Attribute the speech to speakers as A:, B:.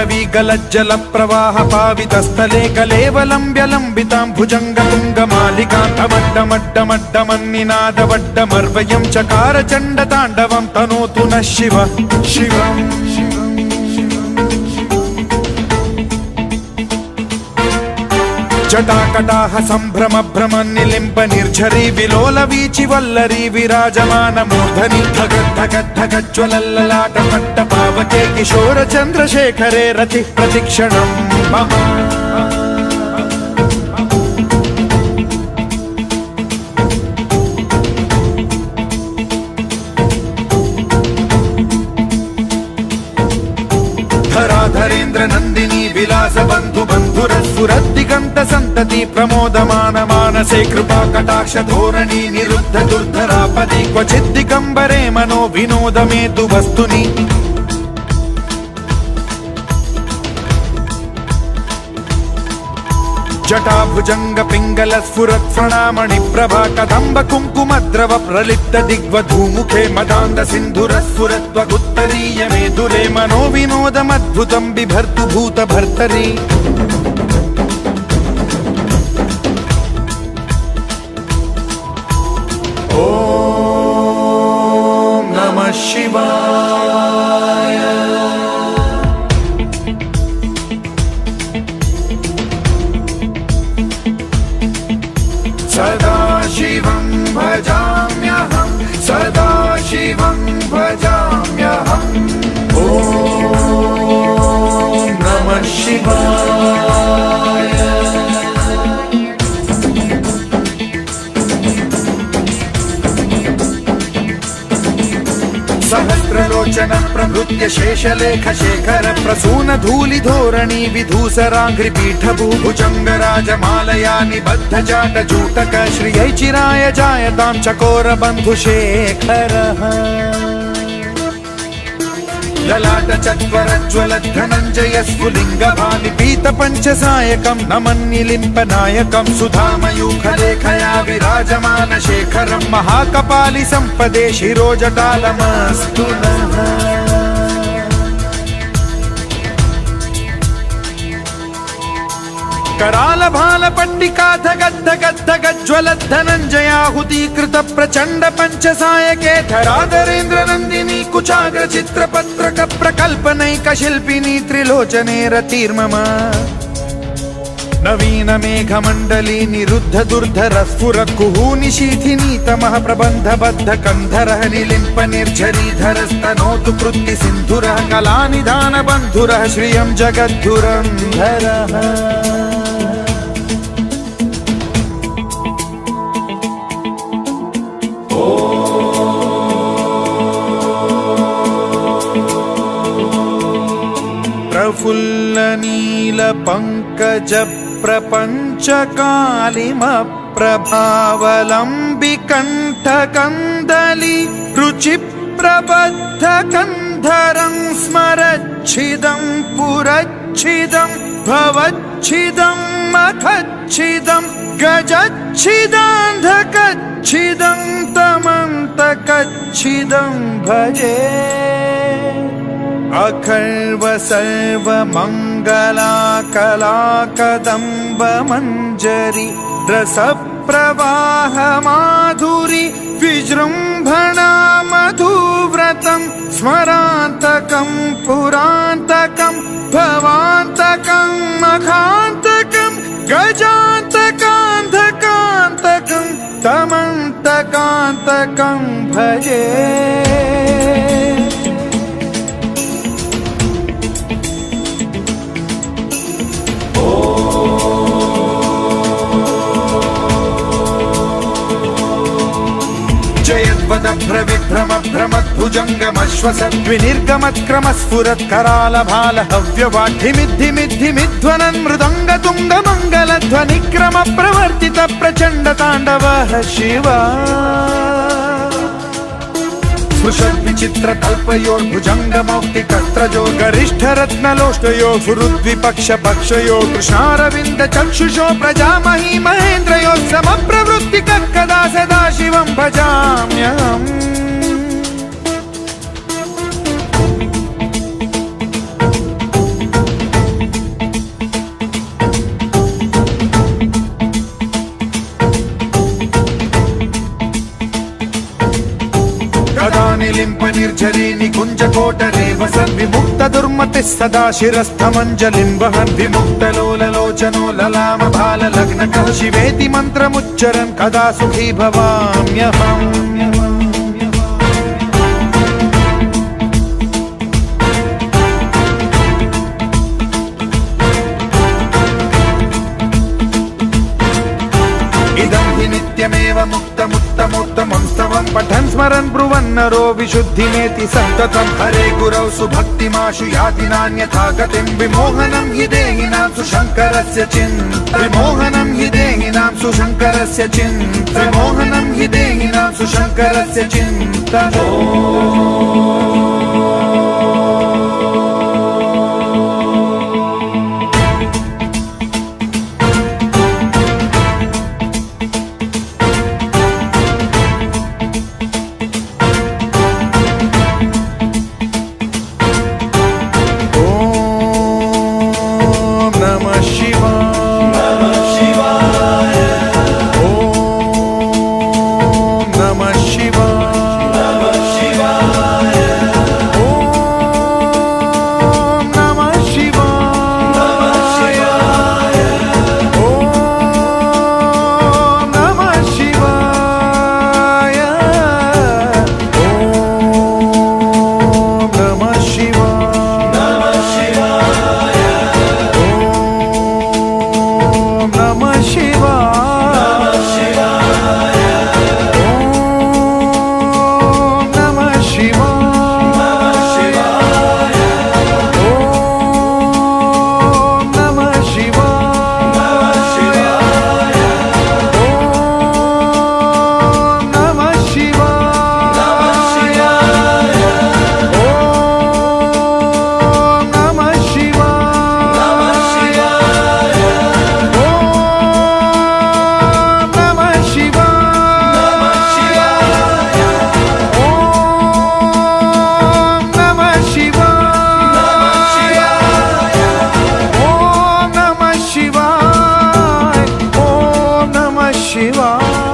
A: पल्लवीगलज्जल प्रवाह पावितस्थले कलेवलम्ब्य लम्बितां भुजङ्गतुङ्गमालिकां तमड्डमड्डमड्डमन्निनादवड्डमर्वयं चकार चण्डताण्डवं तनोतु नः शिव शिवम् जटाकटाह सम्भ्रम भ्रमन्निलिम्ब निर्झरी विलोल वीचि वल्लरी विराजमान मूर्धनि धगद्धगद्धगज्ज्वलल्ललाट पट्ट पावके किशोर चन्द्रशेखरे रतिः प्रतिक्षणं मम धराधरेन्द्र नन्दिनी विलास बन्धु बन्धुरस्फुरद्दिगन्त सन्तति प्रमोदमान मानसे कृपा कटाक्ष धोरणी निरुद्ध दुर्धरापदि क्वचिद्दिगम्बरे मनो विनोदमेतु वस्तुनि जटाभुजंग पिंगल स्फुरत् प्रणामणि प्रभा कदम्ब कुंकुमद्रव प्रलिप्त दिग्वधूमुखे मदान्द सिन्धुर स्फुरत्वगुत्तरीय मेधुरे मनो विनोदमद्भुतं बिभर्तु भूत भर्तरि ॐ नमः शिवाय सदा शिवं भजाम्यहं सदा शिवं भजाम्यहम् ॐ नमः शिवाय सहस्रलोचन प्रभृत्य शेषलेख शेखर प्रसून धूलि धोरणी विधूसराङ्घ्रि पीठभूभुजङ्ग राजमालया निबद्ध जाट जूटक श्रियै चिराय जायतां चकोर बन्धुशेखरः ललाट चत्वरज्वल धनञ्जय स्फुलिङ्ग भानिपीत पञ्चसायकं नमन्निलिम्पनायकं सुधामयूखलेखया विराजमान शेखरं महाकपालि सम्पदे शिरोजटालमस्तु नः कराल भाल पट्टिका धगद्धगद्धगज्ज्वल धनञ्जयाहुतीकृत प्रचण्ड पञ्चसायके धराधरेन्द्र नन्दिनी कुचाग्र चित्रपत्रक प्रकल्पनैक शिल्पिनी त्रिलोचने रतिर्मम नवीन मेघमण्डली निरुद्ध दुर्धर स्फुर कुहूनि शीथिनी तमः प्रबन्धबद्ध कन्धरः निलिम्प निर्झरीधरस्तनोतु कृत्ति सिन्धुरः कलानिधान बन्धुरः श्रियं जगद्धुरन्धरः प्रफुल्ल नील पंकज प्रपंच कालिम प्रभावलंबि कंठ कंदली रुचि प्रबद्ध कंधरं स्मरच्छिदं पुरच्छिदं भवच्छिदं मखच्छिदं गजच्छिदान्धकच्छिदं तमन्तकच्छिदं भजे अखर्व सर्व मंगला कला कदम्ब मंजरी रस प्रवाह माधुरी विजृंभणा मधुव्रतं स्मरान्तकं पुरान्तकं भवान्तकं मखान्तकं गजान्तकान्धकान्तकं तमन्तकान्तकं भजे भ्रविभ्रम भ्रमद्भुजङ्गमश्वसद्विनिर्गमत्क्रम स्फुरत् कराल भाल हव्यवाढ्ढिमिद्धिमिद्धिमिध्वनन् मृदङ्ग तुङ्ग मङ्गलध्वनिक्रम प्रवर्तित प्रचण्ड ताण्डवः शिवा स्पृशद्विचित्र कल्पयोर्भुजङ्ग मौक्तिकस्त्रजो गरिष्ठ रत्नलोष्टयो सुहृद्विपक्ष पक्षयो कृष्णारविन्द चक्षुषो प्रजामही महेन्द्रयो समप्रवृत्तिकः कदा सदा शिवं भजाम्यहम् निर्झरी निकुञ्जकोटरे वसन् विमुक्त दुर्मतिः सदा शिरस्थमञ्जलिं वहन् विमुक्तलोललोचनो ललाम भाललग्नकः शिवेति मन्त्रमुच्चरन् कदा सुखी भवाम्यहम् नित्यमेव मुक्तमुत्तमोत्तमं स्तवं पठन् स्मरन् ब्रुवन्नरो विशुद्धिमेति सन्ततं हरे गुरौ सुभक्तिमाशु याति नान्यथा गतिं विमोहनं हि देहिनां सुशङ्करस्य चिन्ता विमोहनं हि देहिनां सुशङ्करस्य चिन्ता विमोहनं हि देहिनां सुशङ्करस्य चिन्ता शिवाय